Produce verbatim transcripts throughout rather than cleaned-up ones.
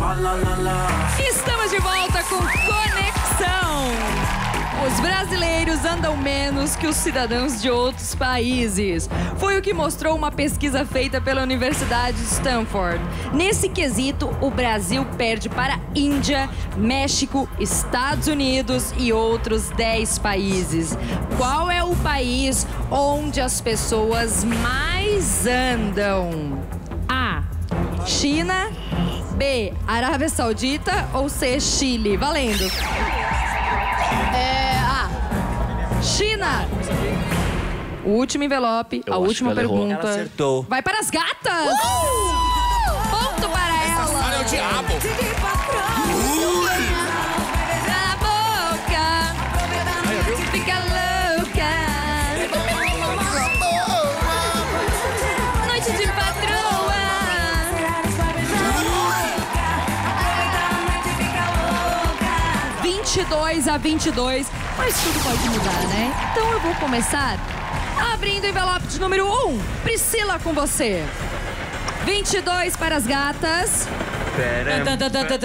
Estamos de volta com Conexão. Os brasileiros andam menos que os cidadãos de outros países. Foi o que mostrou uma pesquisa feita pela Universidade de Stanford. Nesse quesito, o Brasil perde para Índia, México, Estados Unidos e outros dez países. Qual é o país onde as pessoas mais andam? A. China. B. Arábia Saudita. Ou C. Chile. Valendo. É, A. China. O último envelope, Eu a acho última que ela errou. pergunta. Ela acertou. Vai para as gatas. Uh! Ponto para Essa ela. Sara é o diabo. Na boca. Fica louca. Noite de patroa. vinte e dois a vinte e dois, mas tudo pode mudar, né? Então eu vou começar abrindo o envelope de número um. Priscila, com você. vinte e dois para as gatas. Pera.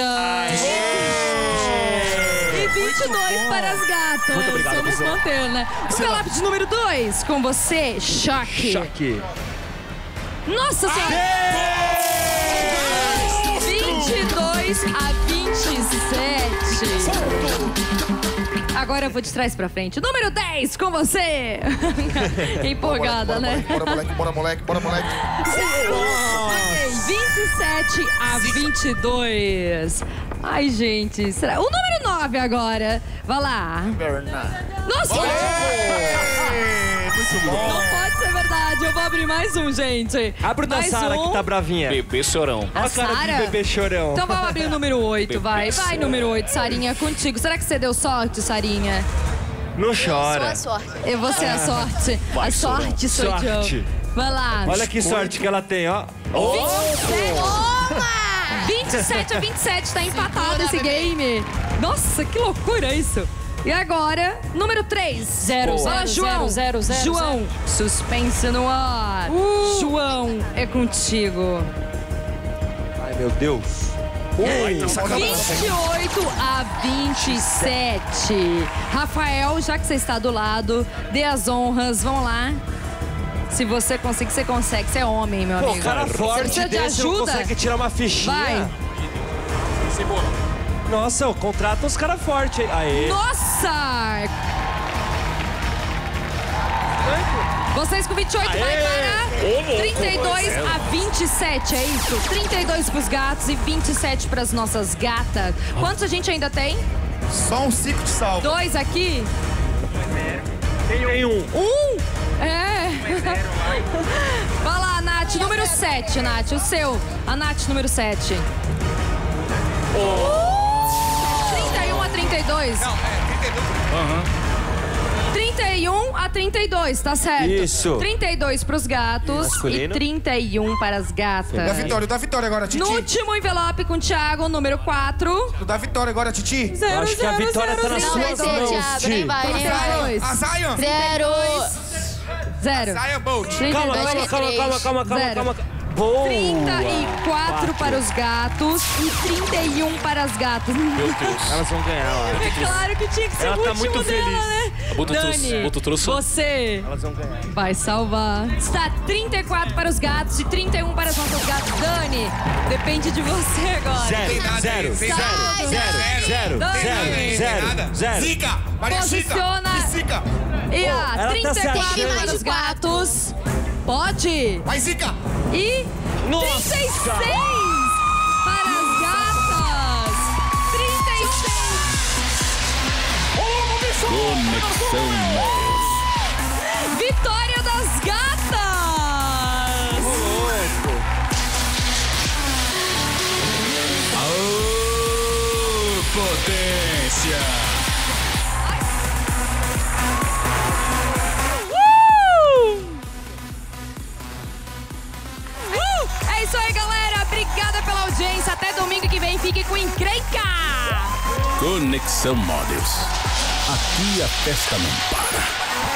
E vinte e dois para as gatas. Muito obrigado, Vamos Priscila. manter, né? O envelope de número dois, com você, Choque. Choque. Nossa Senhora! vinte e dois a vinte e sete. Agora eu vou de trás pra frente. Número dez, com você. Empolgada, bora, né? Bora, moleque, bora, moleque, bora, moleque. Ok, vinte e sete a vinte e dois. Ai, gente, será? O número nove agora. Vai lá. Nossa! Muito bom. Não pode ser verdade. Eu vou abrir mais um, gente. Abre o da Mais Sara um. que tá bravinha. Bebê chorão. A Olha a cara Sara? de bebê chorão. Então vamos abrir o número oito, vai. Vai, número oito, Sarinha, contigo. Será que você deu sorte, Sarinha? Não chora. Sua sorte. Eu vou ser a sorte. Vai, A sorte sou Sorte. eu. Vai lá. Olha que sorte que ela tem, ó. vinte e sete a vinte e sete, tá empatado esse game. Nossa, que loucura isso. E agora, número três. Zero, Fala, zero, João. zero, zero, João, suspense no ar. João, é contigo. Ai, meu Deus. vinte e oito a vinte e sete. Rafael, já que você está do lado, dê as honras, vamos lá. Se você conseguir, você consegue. Você é homem, meu Pô, amigo. cara Você forte precisa de desse não ajuda? consegue tirar uma fichinha. Vai. Nossa, eu contrato uns caras fortes. Aê. Nossa! Vocês com vinte e oito vai para trinta e dois a vinte e sete, é isso? trinta e dois pros gatos e vinte e sete pras nossas gatas. Quantos a gente ainda tem? Só um ciclo de salvo. Dois aqui? Tem um. Um? É. Vai lá, Nath, número sete, Nath, o seu. A Nath, número sete. trinta e um a trinta e dois. Não, é trinta e dois. trinta e um a trinta e dois, tá certo? Isso. trinta e dois pros gatos Masculino. e trinta e um para as gatas. Da Vitória, da Vitória agora, Titi. No último envelope com o Thiago, número quatro. Da Vitória agora, Titi. Zero, Eu acho que a zero, vitória zero, tá nas zero, Não vai suas ser, mãos, Thiago, Ti. nem vai, nem trinta e vai. dois. A Zion. Zero. Zero. Zion Bolt. trinta e Calma, dois. calma, calma, calma, calma, calma, Zero. calma. Boa. trinta e quatro para os gatos e trinta e um para as gatas. Meu Deus. Elas vão ganhar, ó. É claro que tinha que ser Ela o tá último muito dela, feliz. né? Boto Dani, trouxe, boto trouxe. você Elas vão ganhar. vai salvar. Está trinta e quatro para os gatos e trinta e um para as nossas gatas. Dani, depende de você agora. Zero, nada zero, aí, tem zero, nada. zero, Zero. zero, Dani. zero, zero, zero. Zica. Maria Posiciona. Chica. Zica. E ela a tá trinta e se quatro achando. para os gatos. Pode. Vai, Zica. E Nossa. trinta e seis para as gatas. trinta e seis. Conexão Móveis. Vitória das gatas. Aô, potência. Uh! Uh! É isso aí, galera. Obrigada pela audiência. Até domingo que vem. Fique com encrenca. Conexão Móveis. Aqui a festa não para.